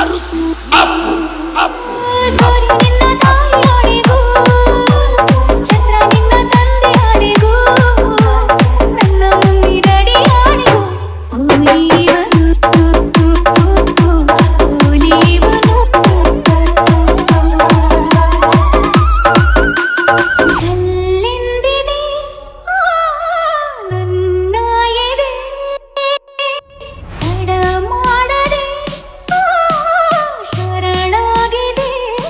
Maruthi Appu, Appu. Sorry, ninna taayanigu, Chandra ninna tandeyanigu, nanna mummi dadiyanigu. Poli Ivanu, Poli Ivanu. Challindide, nanna ede, ತಡಮಾಡದೆ ಶರಣಾಗಿದೆ.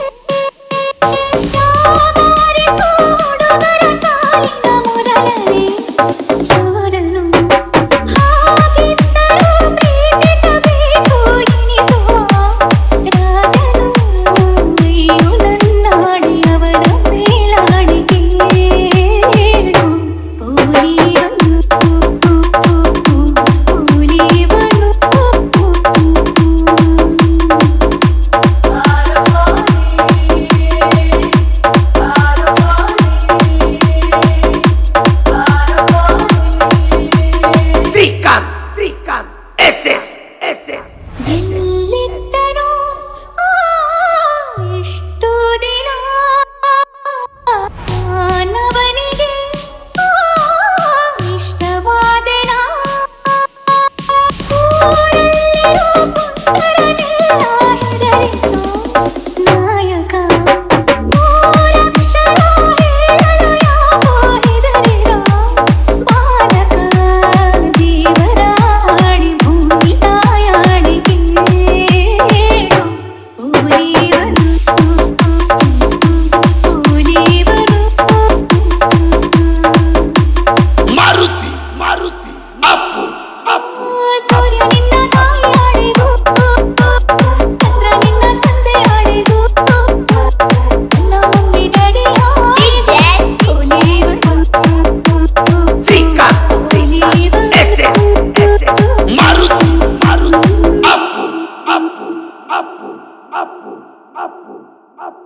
ಯಾಮಾರಿಸೋ ಹುಡುಗರ ಸಾಲಿನ ಮೊದಲನೇ ಚವರನು ಹಾಗಿದ್ದರೂ ಪ್ರೀತಿಸಬೇಕು ಎನಿಸುವ ರಾಜನು. ನೀನು ನನ್ನಾಡಿ ಅವನ ಮೇಲಾಡಿಗೆ ಹೇಳು. ಪೋಲಿ ವಂದು ಪೋಲಿ ವಂದು Shreekanth Ss. ಎಲ್ಲಿದ್ದನೋ ಎಷ್ಟು ದಿನ ಮಾನವನಿಗೆ ಇಷ್ಟವಾದೆನ. ಊರಲ್ಲಿರೋ ಪುತ್ರರನ್ನೆಲ್ಲ ಹೆದರಿಸೋ ನಾಯಕ. ಮೂರಕ್ಷರ ಹೇಳಲು ಯಾಕೋ ಹೆದರಿದ ಬಾಲಕ. ದೇವರ ಆಡಿ ಭೂಮಿ ತಾಯಾಡಿಗೆ ಹೇಳು. ಪೋಲಿ ವಂದು ಪೋಲಿ ವಂದು. Maruthi Appu, Appu. ಸೂರ್ಯ ನಿನ್ನ ತಾಯಿಯಾಡಿಗೂ, ಚಂದ್ರ ನಿನ್ನ ತಂದೆಯಾಡಿಗೂ, ನನ್ನ ಮಮ್ಮಿ ಡ್ಯಾಡಿಯಾಡಿಗೂ. ಪೋಲಿ ವಂದು Shreekanth ಪೋಲಿ ವಂದು. Ss. Maruthi Appu, Appu, Appu, Appu, Appu, Appu.